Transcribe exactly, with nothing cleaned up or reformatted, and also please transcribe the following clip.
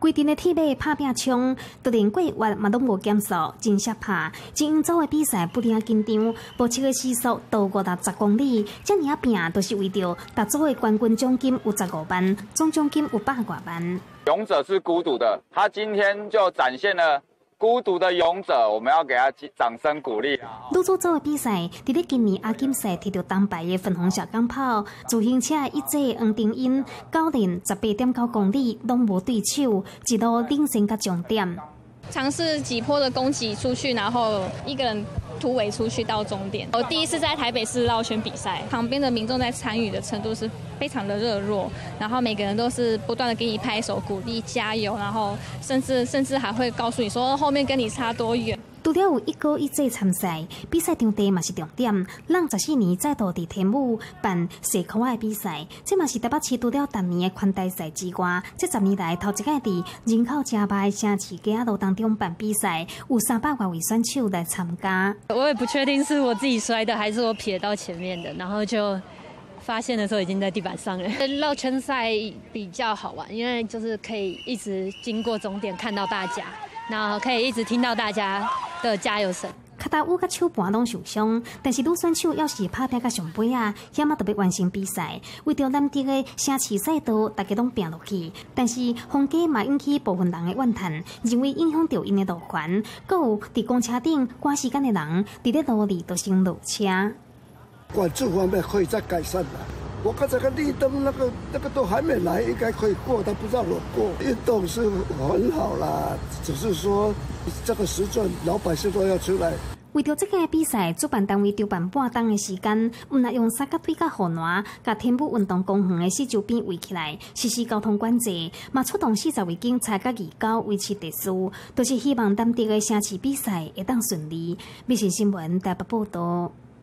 规定的铁马拍拼冲，就连过弯嘛拢无减速，真适拍。精英组的比赛不停紧张，目测的时速到五达十公里，这尔拼都是为着达组的冠军奖金有十五万，总奖金有百外万。 勇者是孤独的，他今天就展现了。 孤独的勇者，我们要给他掌声鼓励啊！ 女组组的比赛，伫咧今年阿金赛摕到铜牌的粉红小钢炮，自行车一姐黄定英，教练十八点九公里拢无对手，一路领先到终点。 尝试几波的攻击出去，然后一个人突围出去到终点。我第一次在台北市绕圈比赛，旁边的民众在参与的程度是非常的热络，然后每个人都是不断的给你拍手鼓励、加油，然后甚至甚至还会告诉你说后面跟你差多远。 除了有一哥一姐参赛，比赛场地嘛是重点。咱十四年再度伫天母办世科的比赛，这嘛是台北市除了逐年的宽带赛之外，这十年来头一届伫人口正歹的城市街仔路当中办比赛，有三百多位选手来参加。 我也不确定是我自己摔的，还是我撇到前面的，然后就发现的时候已经在地板上了。绕圈赛比较好玩，因为就是可以一直经过终点看到大家。 然后可以一直听到大家的加油声。 脚踏舞甲手盘拢受伤，但是女选手要是拍拼到上尾啊，险啊特别完成比赛。为着难得的城市赛道，大家拢拼落去。但是风假嘛引起部分人的怨叹，认为影响到因的路权。阁有伫公车顶赶时间的人，伫咧路里都先落车。 管制方面可以再改善了。 我看这个绿灯，那个那个都还没来，应该可以过，他不让我过。运动是很好啦，只是说这个时段老百姓都要出来。 为着这个比赛，主办单位就办半冬的时间，唔但用三角腿甲护栏，甲天母运动公园的四周边围起来，实施交通管制，嘛出动四十位警察甲义交维持秩序，都是希望当地的城市比赛会当顺利。美食新闻台北报道。